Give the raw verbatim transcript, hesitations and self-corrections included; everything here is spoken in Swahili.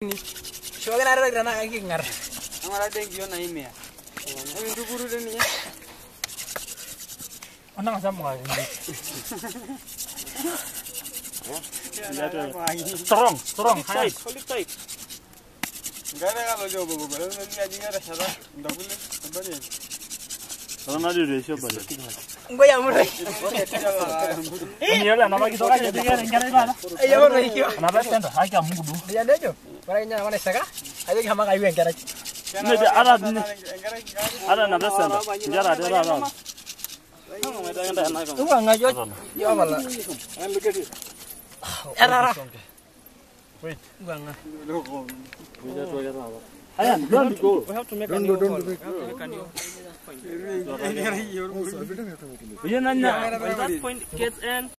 Shoga nara rana kaki ngar. Amara dengi yo na ime. Ami nduguru de ni. Ana sama ngai. Strong, strong. Hai, solid tight. Gara gara jo bobo. Ni aji gara shara. Ndagule bari. Ana di resho bari. Ngo ya murai. Ni yola na bagi soka jadi gara gara bana. Ayo murai kyo. Na ba tenda haki amungu. Dia ndejo. Bara nya mana saka? Ayo kama kai wen gara. Ne de ara ni. Ara na besa nda. Jara de ara. Uwa ngajo. Yo bala. Era. Wait. Uwa nga. Ayan, don't go. We have to make don't a new go, don't go. Can you? That point gets in.